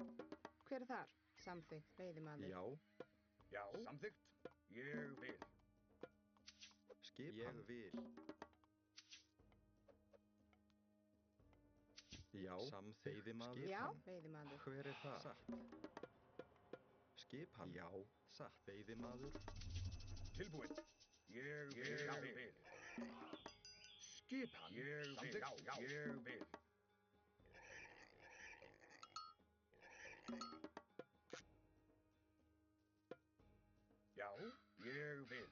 Hver þar? Samþykkt, veiðimaður. Já. Já. Samþykkt. Ég vil. Skipan. Ég vil. Já. Samþykkt. Veiðimaður. Já, veiðimaður. Hver það? Satt. Skipan. Já. Satt. Veiðimaður. Tilbúinn. Ég vil. Skipan. Ég vil. Já. Ég vil. Já, ég vil.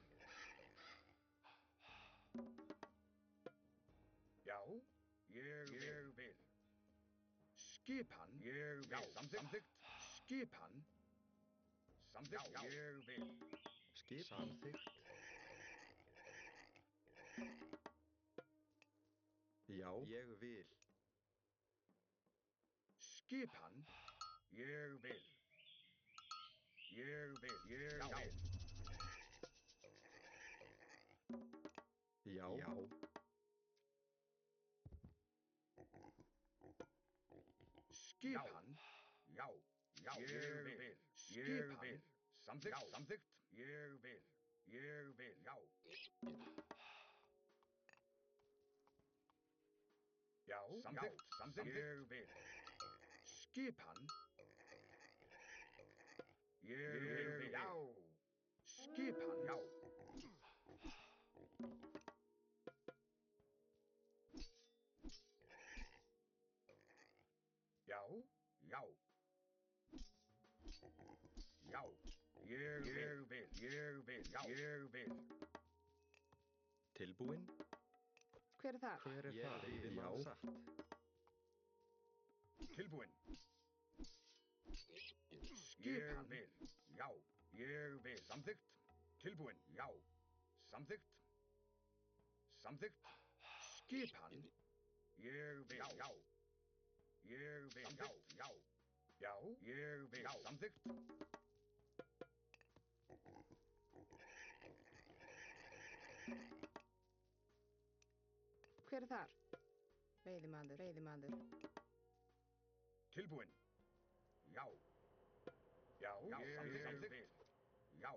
Já, ég vil. Skipan. Ég vil. Já, samþykkt. Skipan. Samþykkt. Já, ég vil. Skipan. Samþykkt. Já, ég vil. Skipan. Ég vil. Ég vil. Ég vil. Já. Já. Skipan. Já. Já. Ég vil. Skipan. Samþykkt. Samþykkt. Ég vil. Ég vil. Já. Já. Samþykkt. Samþykkt. Ég vil. Skipan. Ég vil. Já. Skipan. Já. Já. Já. Já. Ég vil. Ég vil. Já. Ég vil. Tilbúinn. Hver þar? Hver það? Já. Satt. Tilbúinn. Skipan. Ég vil. Já. Ég vil. Samþykkt. Tilbúinn. Já. Samþykkt. Samþykkt. Skipan. Ég vil. Já. Ég vil. Samþykkt. Já. Já. Ég vil. Já. Samþykkt. Hver þar? Veiðimaður, veiðimaður. Tilbúinn. Já. Já. Ég vil. Já.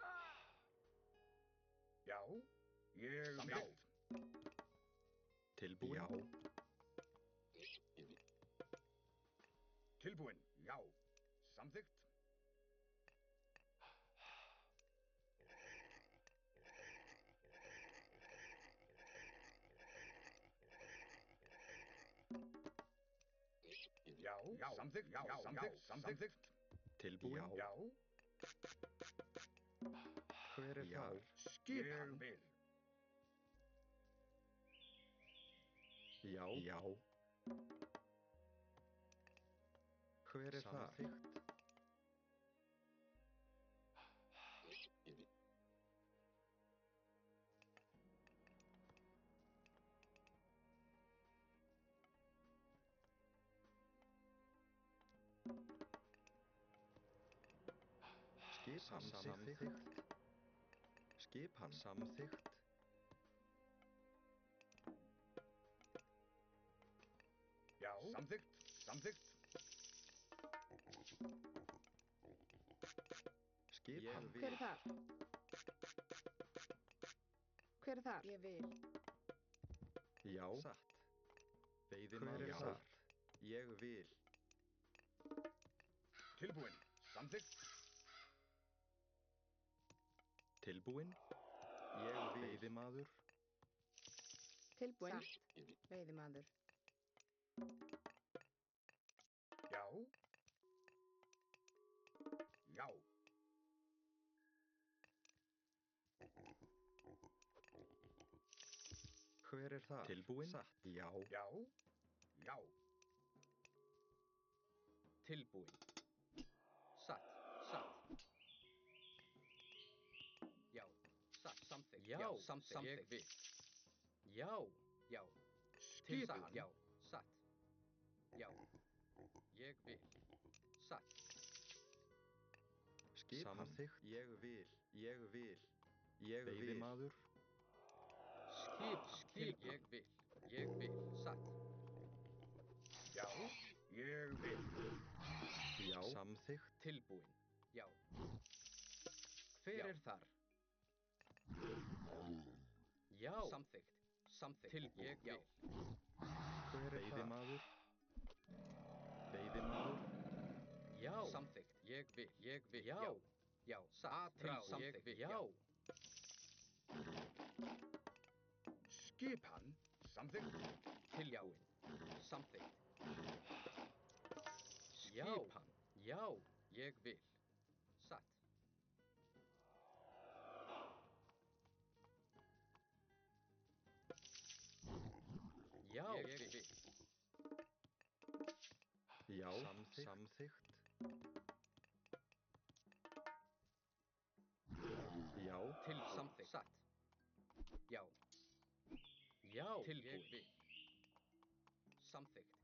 Já. Ég samþykkt. Tilbúinn. Já. Tilbúinn. Já. Samþykkt. Já. Já. Samþykkt. Já. Samþykkt. Samþykkt. Tilbúinn. Já. Hver það? Skipan. Ég vil. Já. Já. Hver það? Samþykkt. Skipan. Samþykkt. Skipan. Samþykkt. Já. Samþykkt. Samþykkt. Skipan. Hver þar? Hver þar? Ég vil. Já. Satt. Veiðimaður. Satt. Ég vil. Tilbúinn. Samþykkt. Tilbúinn. Ég vil. Veiðimaður. Tilbúinn. Veiðimaður. Já. Já. Hver það? Tilbúinn. Satt. Já. Já. Já. Tilbúinn. Satt. Satt. Já. Satt. Samþykkt. Já. Samþykkt. Ég vil. Já. Já. Skipan. Já. Satt. Já. Ég vil. Satt. Skipan. Samþykkt. Ég vil. Ég vil. Ég vil. Veiðimaður. Skip. Ég vil. Ég vil. Satt. Já. Ég vil. Já. Samþykkt. Tilbúin. Já. Hver er þar? Já. Samþykkt. Samþykkt. Tilbúin. Ég vil. Hver er veiðimaður? Veiðimaður. Já. Samþykkt. Ég vil. Ég vil. Já. Já. Tilbúin. Ég vil. Já. Skipan. Samþykkt. Tilbúin. Samþykkt. Skipan. Já. Ég vil. Satt. Já. Ég vil. Já. Samþykkt. Já. Til samþykkt. Satt. Já. Já. Tilbúin. Ég vil. Samþykkt.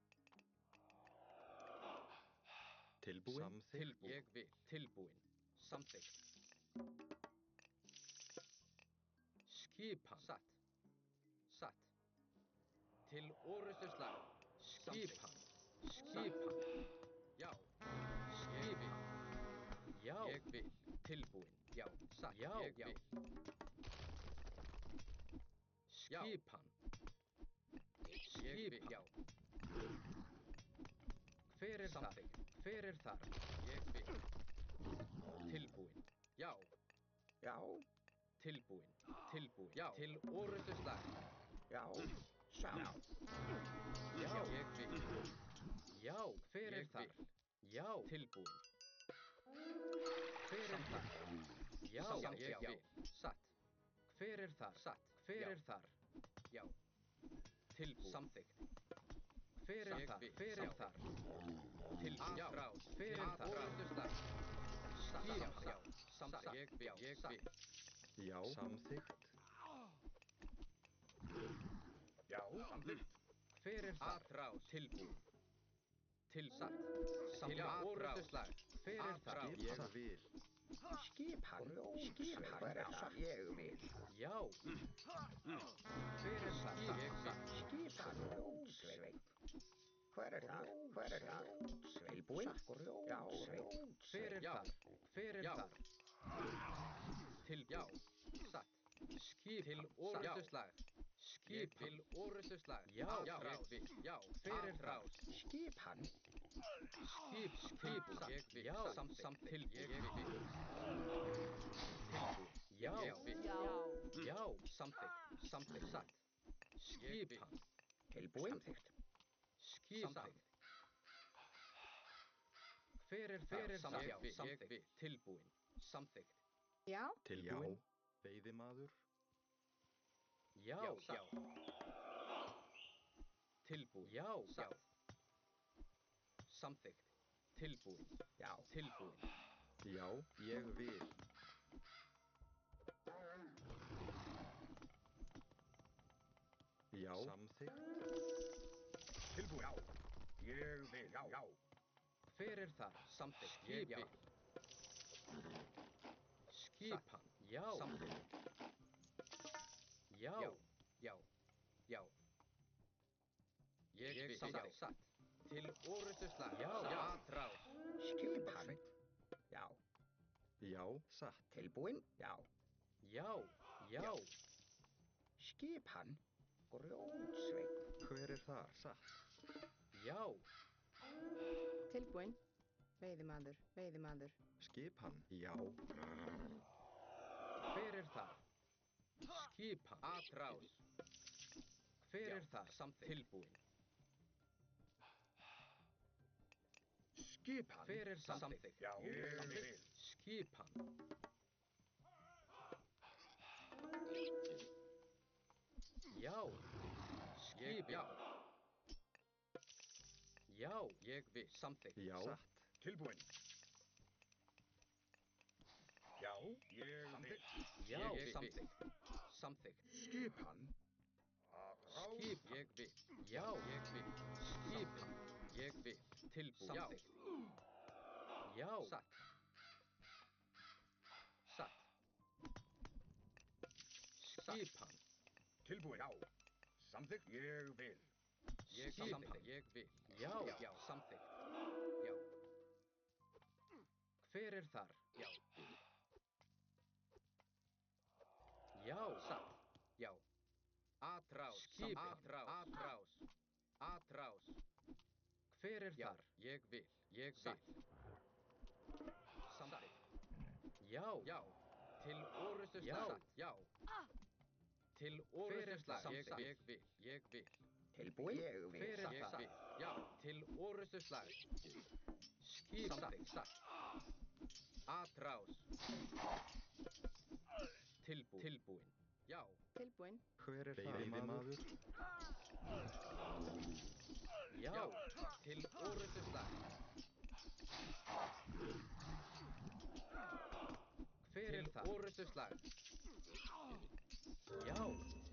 Tilbúin. Samþykkt. Ég vil. Tilbúin. Samþykkt. Skipan. Satt. Satt. Til orustuslag. Skipan. Skipan. Já. Skipan. Já. Ég vil. Tilbúin. Já. Satt. Já. Ég vil. Skipan. Ég vil. Já. Hver er þar? Hver er þar? Ég vil. Tilbúin. Já. Já. Tilbúin. Tilbúin. Já. Til orustuslag. Já. Já. Já. Ég vil. Já. Hver er þar? Já. Tilbúin. Hver er þar? Já. Ég vil. Satt. Hver er þar? Satt. Hver er þar? Já. Tilbúin. Samþykkt. Hver er þar? Hver er þar? Tilbúin. Já. Hver er þar? Orustuslag. Skipan. Já. Samþykkt. Ég vil. Ég vil. Já. Samþykkt. Já. Samþykkt. Hver er þar? Atrás. Tilbúin. Til satt. Til orustuslag. Hver er þar? Ég vil. Skipan. Skipan. Hver er það? Ég vil. Já. Hver er þar? Ég vil. Skipan. Grjótsveinn. Hver er það? Hver er það? Tilbúin. Grjótsveinn. Hver er þar? Hver er þar? Tilbúin. Já. Satt. Skip. Til orustuslag. Skip. Til orustuslag. Já. Já. Ég vil. Já. Hver er þar? Skipan. Skip. Tilbúin. Ég vil. Já. Samþykkt. Tilbúin. Ég vil. Tilbúin. Já. Ég vil. Já. Samþykkt. Samþykkt. Satt. Skipan. Tilbúin. Samþykkt. Skipan. Hver er þar? Samþykkt. Ég vil. Tilbúin. Samþykkt. Já. Tilbúin. Veiðimaður. Já. Já. Tilbúin. Já. Já. Samþykkt. Tilbúin. Já. Tilbúin. Já. Ég vil. Já. Samþykkt. Tilbúin. Já. Ég vil. Já. Já. Hver er þar? Samþykkt. Ég vil. Skipan. Já. Samþykkt. Já. Já. Já. Ég vil. Samþykkt. Satt. Til orustuslag. Já. Atrás. Skipan. Já. Já. Satt. Tilbúin. Já. Já. Já. Skipan. Grjótsveinn. Hver er þar? Satt. Já. Tilbúin. Veiðimaður. Veiðimaður. Skipan. Já. Hver er þar? Skipan. Atrás. Hver er þar? Samþykkt. Tilbúin. Skipan. Hver er samþykkt? Já. Ég vil. Skipan. Já. Skip. Já. Já. Ég vil. Samþykkt. Já. Satt. Tilbúin. Já. Ég vil. Já. Samþykkt. Samþykkt. Skipan. Skip. Ég vil. Já. Ég vil. Skipan. Ég vil. Tilbúin. Samþykkt. Já. Satt. Satt. Skipan. Tilbúin. Já. Samþykkt. Ég vil. Ég samþykkt. Ég vil. Já. Já. Samþykkt. Já. Hver er þar? Já. Já. Satt. Já. Atrás. Skipan. Atrás. Atrás. Hver er þar? Ég vil. Ég vil. Samþykkt. Já. Já. Til orustu slag. Já. Til orustu slag. Ég vil. Ég vil. Tilbúin? Ég vil. Hver er það? Já. Til orustu slag. Samþykkt. Satt. Atrás. Tilbúin. Já. Tilbúin. Hver er veiðimaður? Já. Til orustu slag. Hver er það? Til orustu slag. Já.